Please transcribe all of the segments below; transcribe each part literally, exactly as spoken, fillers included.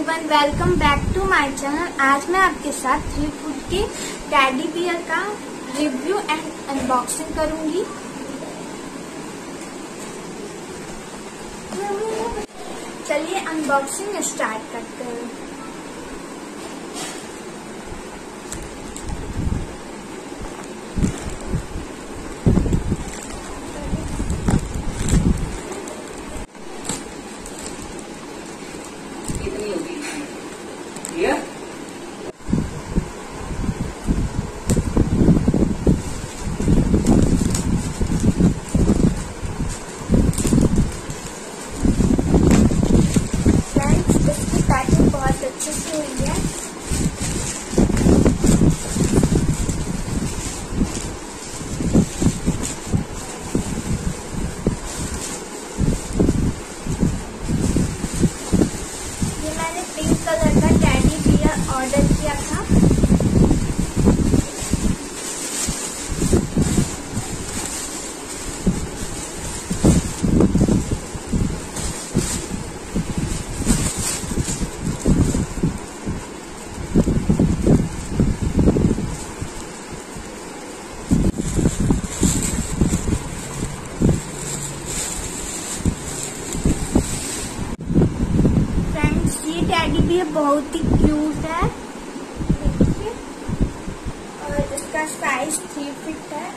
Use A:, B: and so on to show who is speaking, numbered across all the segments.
A: Everyone, welcome back to my channel. आज मैं आपके साथ थ्री फुट के टेडी बियर का रिव्यू एंड अनबॉक्सिंग करूंगी। चलिए अनबॉक्सिंग स्टार्ट करते हैं।
B: कितनी होगी ये?
A: फ्रेंड्स, इसकी पैकिंग बहुत अच्छे से हुई है। पिंक कलर का टेडी बियर ऑर्डर किया था। ये टेडी बियर बहुत ही क्यूट है, देखिए, और इसका साइज थ्री फिट है।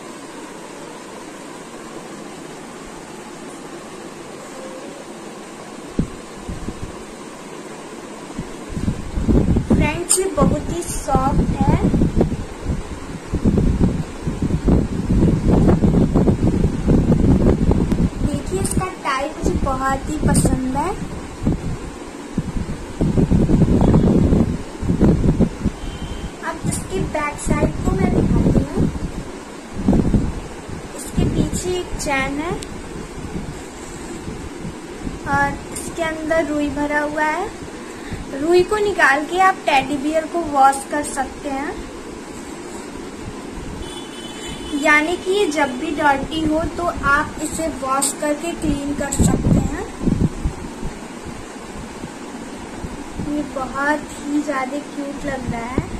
A: फ्रेंड्स, ये बहुत ही सॉफ्ट है। देखिए, इसका टाई मुझे बहुत ही पसंद है। इसकी बैक साइड को मैं दिखाती हूँ। इसके पीछे एक चैन है और इसके अंदर रुई भरा हुआ है। रुई को निकाल के आप टेडी बियर को वॉश कर सकते हैं, यानी कि ये जब भी डर्टी हो तो आप इसे वॉश करके क्लीन कर सकते हैं। ये बहुत ही ज्यादा क्यूट लग रहा है।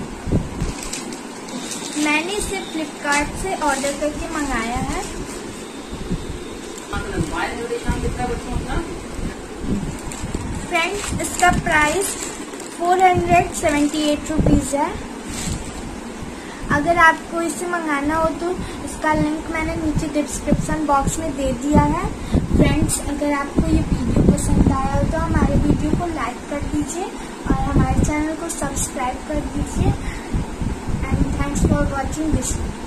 A: मैंने इसे फ्लिपकार्ट से ऑर्डर करके मंगाया है। फ्रेंड्स, इसका price four hundred seventy eight rupees है। अगर आपको इसे मंगाना हो तो इसका लिंक मैंने नीचे डिस्क्रिप्शन बॉक्स में दे दिया है। फ्रेंड्स, अगर आपको ये वीडियो पसंद आया हो तो हमारे वीडियो को लाइक कर दीजिए और हमारे चैनल को सब्सक्राइब कर दीजिए। Thanks for watching this video.